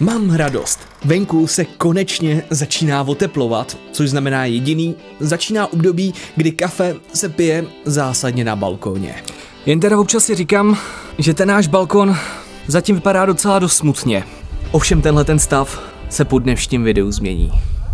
Mám radost. Venku se konečně začíná oteplovat, což znamená jediný, začíná období, kdy kafe se pije zásadně na balkóně. Jen teda občas si říkám, že ten náš balkon zatím vypadá docela dost smutně. Ovšem tenhle ten stav se po dnešním videu změní.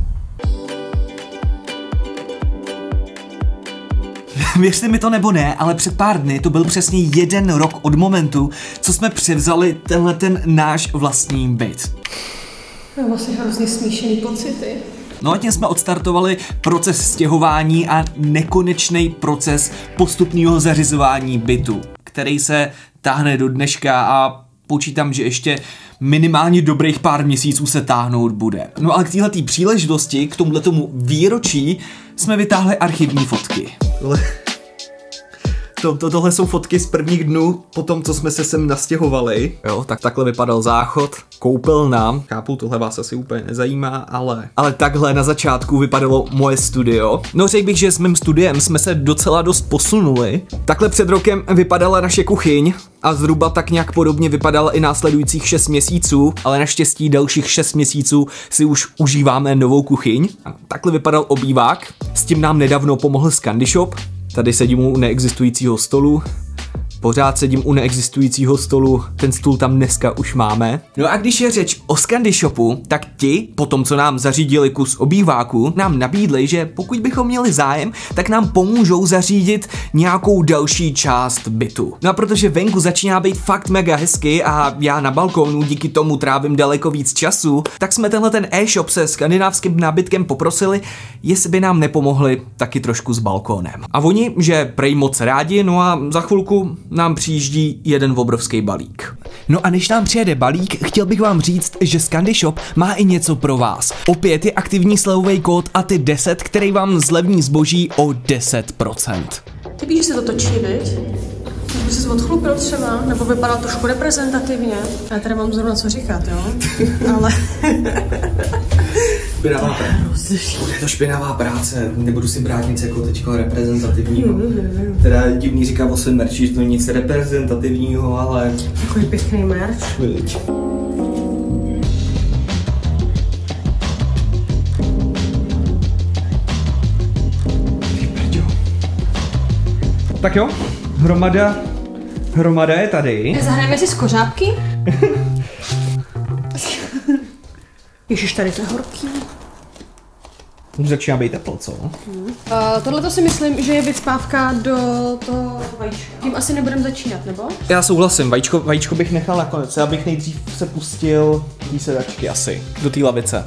Věřte mi to nebo ne, ale před pár dny to byl přesně 1 rok od momentu, co jsme převzali tenhle ten náš vlastní byt. Mám asi hrozně smíšený pocity. No a tím jsme odstartovali proces stěhování a nekonečný proces postupného zařizování bytu, který se táhne do dneška a počítám, že ještě minimálně dobrých pár měsíců se táhnout bude. No ale k téhletý příležitosti, k tomuhletomu výročí, jsme vytáhli archivní fotky. Tohle jsou fotky z prvních dnů po tom, co jsme se sem nastěhovali. Jo, tak takhle vypadal záchod, koupelna. Chápu, tohle vás asi úplně nezajímá, ale takhle na začátku vypadalo moje studio. No řekl bych, že s mým studiem jsme se docela dost posunuli. Takhle před rokem vypadala naše kuchyň a zhruba tak nějak podobně vypadala i následujících 6 měsíců, ale naštěstí dalších 6 měsíců si už užíváme novou kuchyň. A takhle vypadal obývák. S tím nám nedávno pomohl ScandyShop. Tady sedím u neexistujícího stolu, pořád sedím u neexistujícího stolu, ten stůl tam dneska už máme. No a když je řeč o ScandyShopu, tak ti, po tom co nám zařídili kus obýváku, nám nabídli, že pokud bychom měli zájem, tak nám pomůžou zařídit nějakou další část bytu. No a protože venku začíná být fakt mega hezky a já na balkónu díky tomu trávím daleko víc času, tak jsme tenhle ten e-shop se skandinávským nábytkem poprosili, jestli by nám nepomohli taky trošku s balkónem. A oni, že prej moc rádi, no a za chvilku nám přijíždí jeden obrovský balík. No a než nám přijede balík, chtěl bych vám říct, že ScandyShop má i něco pro vás. Opět je aktivní slevový kód ATY10, který vám zlevní zboží o 10%. Ty víš, že se to točí, viď? Kdyby se odchlupil třeba, nebo vypadal trošku reprezentativně. Já tady mám zrovna co říkat, jo? Ale... Špinavá práce. Bude to špinavá práce, nebudu si brát nic jako teďko reprezentativního. Teda divný říká o svém merči, že to nic reprezentativního, ale... Takový pěkný merch. Tak jo, hromada je tady. Zahrajeme si z kořápky? Ježiš, tady to je horký. Už začíná být teplo, co? Tohle to si myslím, že je vycpávka do toho vajíčka. Tím asi nebudeme začínat, nebo? Já souhlasím, vajíčko bych nechal nakonec, já bych nejdřív se pustil do sedačky asi, do té lavice.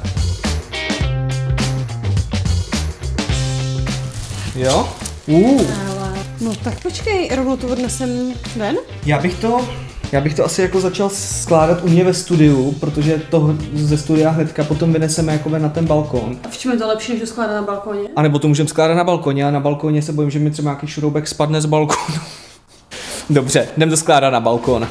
Jo? No tak počkej, rovnou to odnesem ven? Já bych to asi jako začal skládat u mě ve studiu, protože to ze studia hnedka potom vyneseme jako na ten balkon. A v čem je to lepší, než to skládat na balkoně? A nebo to můžeme skládat na balkoně a na balkoně se bojím, že mi třeba nějaký šroubek spadne z balkonu. Dobře, jdem to skládat na balkon.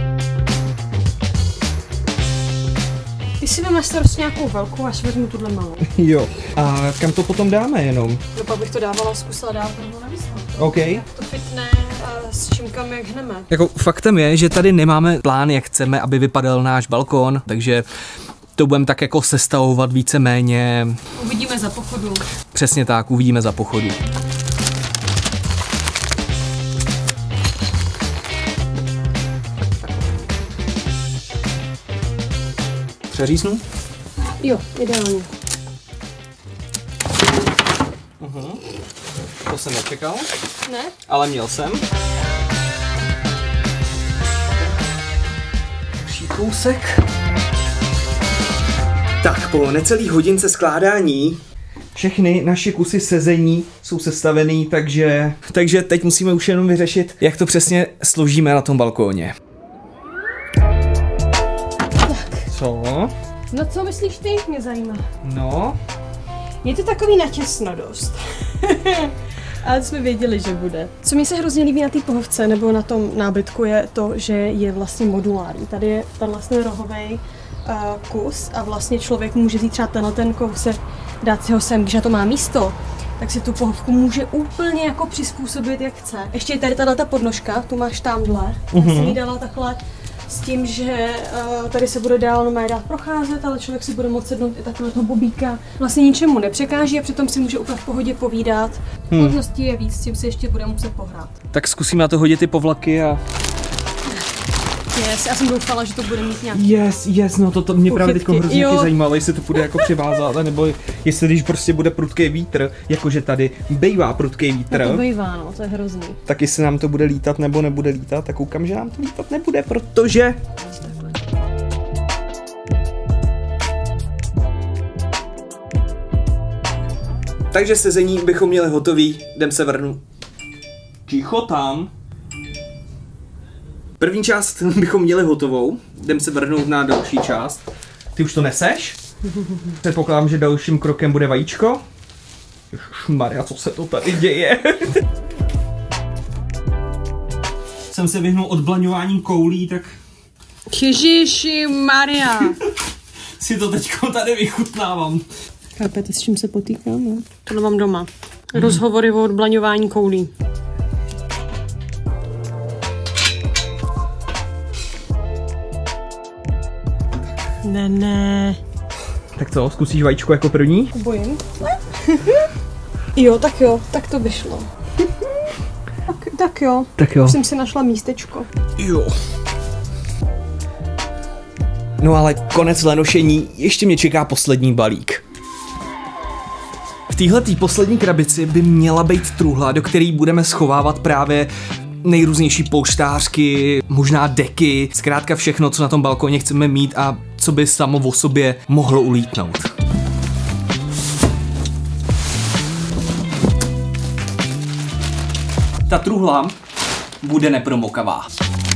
Ty si vem na starost nějakou velkou, až vezmu tuhle malou. Jo. A kam to potom dáme jenom? No pak bych to dávala, zkusila dát rovnou na výstavu. OK. Jak to fitne a s čím kam jak hneme. Jako faktem je, že tady nemáme plán, jak chceme, aby vypadal náš balkon, takže to budeme tak jako sestavovat víceméně. Uvidíme za pochodu. Přesně tak, uvidíme za pochodu. Přeříznu? Jo, ideálně. To jsem nečekal. Ne? Ale měl jsem. Další kousek. Tak, po necelý hodince skládání všechny naše kusy sezení jsou sestavený, takže teď musíme už jenom vyřešit, jak to přesně složíme na tom balkóně. Co? No co myslíš ty? Mě zajímá. No. Je to takový natěsno dost. Ale jsme věděli, že bude. Co mi se hrozně líbí na té pohovce nebo na tom nábytku je to, že je vlastně modulární. Tady je ten vlastně rohovej kus a vlastně člověk může vzít třeba ten kousek, dát si ho sem, když na to má místo, tak si tu pohovku může úplně jako přizpůsobit, jak chce. Ještě je tady tato podnožka, tu máš tamhle. Já jsem jí dala takhle s tím, že tady se bude dál normálně dát procházet, ale člověk si bude moct sednout i takového toho bobíka. Vlastně ničemu nepřekáží a přitom si může úplně v pohodě povídat. Možností je víc, s tím si ještě bude muset pohrát. Tak zkusím na to hodit ty povlaky a... Yes, já jsem doufala, že to bude mít nějaký... Yes, no to mě právě teď hrozně zajímalo, jestli to bude jako přivázat, nebo jestli když prostě bude prudký vítr, jakože tady bejvá prudký vítr. No to bejvá, no, to je hrozný. Tak jestli nám to bude lítat nebo nebude lítat, tak koukám, že nám to lítat nebude, protože... Takže sezení bychom měli hotový, jdem se vrhnout. Ticho tam. První část bychom měli hotovou, jdem se vrhnout na další část. Ty už to neseš? Předpokládám, že dalším krokem bude vajíčko. Ježišmarja, co se to tady děje? Jsem se vyhnul odblaňováním koulí, tak... Ježišmarja. Si to teďko tady vychutnávám. Chápete, s čím se potýkám? No? To mám doma. Rozhovory o odblaňování koulí. Ne. Tak co, zkusíš vajíčko jako první? Bojím. tak to vyšlo. Tak jo. Už jsem si našla místečko. Jo. No ale konec lenošení, ještě mě čeká poslední balík. V téhletý poslední krabici by měla být truhla, do které budeme schovávat právě nejrůznější polštářky, možná deky, zkrátka všechno, co na tom balkoně chceme mít a co by samo o sobě mohlo ulítnout. Ta truhla bude nepromokavá.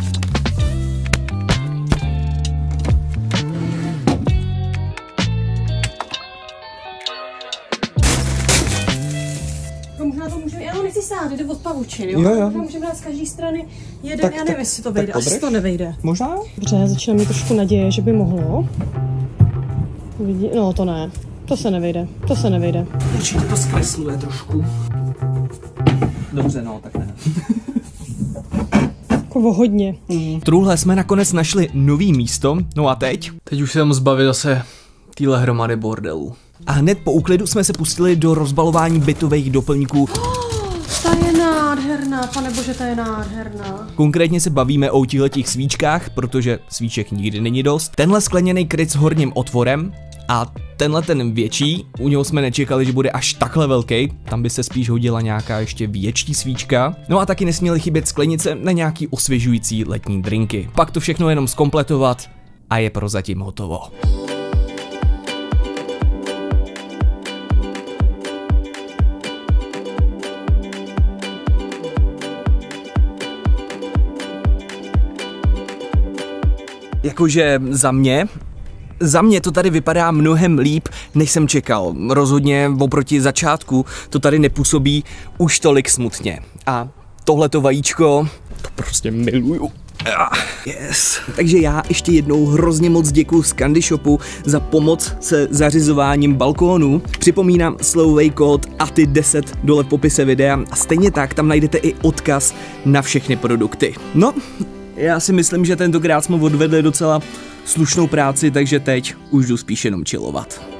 Možná to můžeme, já ho nechci sát, jde od pavučin, jo? Jo. Můžeme dát z každé strany jeden, Tak, já nevím, jestli to vyjde, asi to nevejde. Možná? Dobře, začíná mi trošku naděje, že by mohlo. No to ne, to se nevejde. Určitě to zkresluje trošku. Dobře, no, tak ne. Jako hodně. V truhle jsme nakonec našli nový místo, no a teď? Teď už se mám zbavit zase téhle hromady bordelu. A hned po úklidu jsme se pustili do rozbalování bytových doplňků. Ta je nádherná, panebože, ta je nádherná. Konkrétně se bavíme o těchto svíčkách, protože svíček nikdy není dost. Tenhle skleněný kryt s horním otvorem a tenhle ten větší, u něho jsme nečekali, že bude až takhle velký, tam by se spíš hodila nějaká ještě větší svíčka. No a taky nesměly chybět sklenice na nějaký osvěžující letní drinky. Pak to všechno jenom zkompletovat a je prozatím hotovo. Jakože za mě to tady vypadá mnohem líp, než jsem čekal. Rozhodně oproti začátku to tady nepůsobí už tolik smutně. A tohleto vajíčko, to prostě miluju. Yes. Takže já ještě jednou hrozně moc děkuju Scandy Shopu za pomoc se zařizováním balkónu. Připomínám slovový kód ATY10 dole v popise videa a stejně tak tam najdete i odkaz na všechny produkty. No, já si myslím, že tentokrát jsme odvedli docela slušnou práci, takže teď už jdu spíš jenom chillovat.